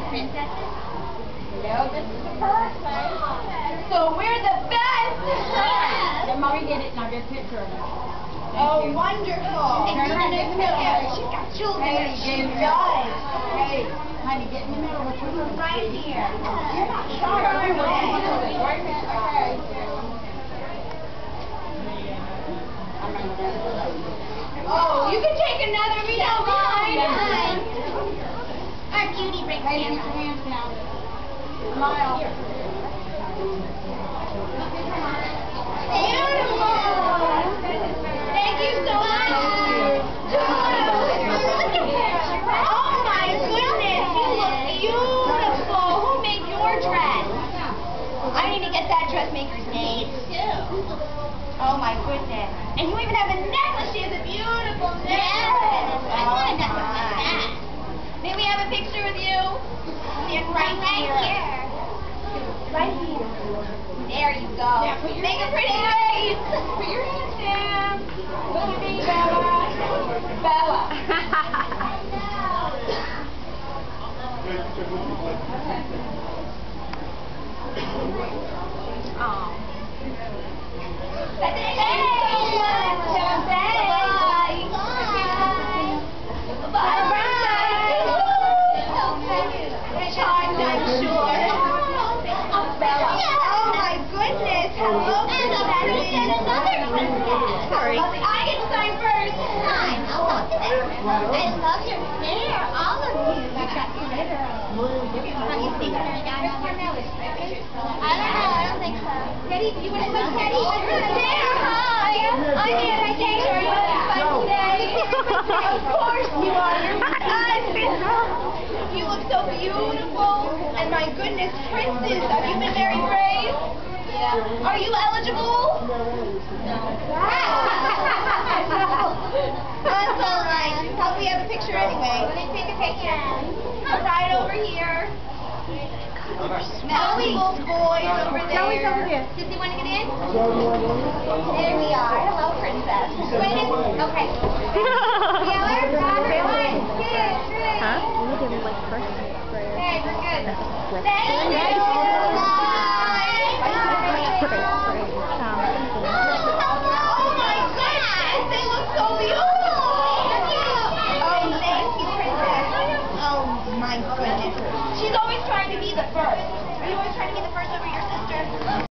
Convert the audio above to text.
princesses? No, this is the first thing. So we're the best! Let Mommy get it and I'll get a picture of it. Oh, wonderful. Turn around and look at her. She's got children. Hey, She Gabriel. does. Hey, honey, get in the middle. What's your name? Right here. You're not shy. Wait a minute. Okay. Oh, you can take another. We don't mind. Our beauty brings Hey, camera. put your hands down. Smile. Beautiful. Thank you so much. Oh my goodness, you look beautiful. Who made your dress? I need to get that dressmaker's name too. Oh my goodness. And you even have a necklace. She has a beautiful necklace. I want a necklace like that. May we have a picture with you? Stand right here. Right here. There you go. Make a pretty face. Put your hands down. Look at me, Bella. Bella. Oh. That's it. Thank you so much. Bye. Bye. Bye. Charmed, I'm sure. Bella. Oh my goodness. Hello, princess. Another princess. Sorry. I get to sign first. Sign. Oh, look at it. I love your hair. All of you. You got glitter. Have you seen her down on her nose? I don't know. I don't think so. Teddy, you want to put Teddy? There. Hi. I'm Anastasia. Are you having fun today? Of course you are. You look so beautiful. And my goodness, princess, have you been very brave? Yeah. Are you eligible? No. That's all right. Thought we have a picture anyway. Let me take a picture. Right over here. Smelly boys over there. Smelly's over here. Does he want to get in? There we are. Hello, princess. Wait. Okay. Taylor, Robert, 1, 2, 3. Huh? We did like first prayer. Okay, we're good. Let's Thank you. Oh my goodness, they look so beautiful. Oh, thank you, princess. Oh my goodness. She's always trying to be the first. Are you always trying to be the first over your sister?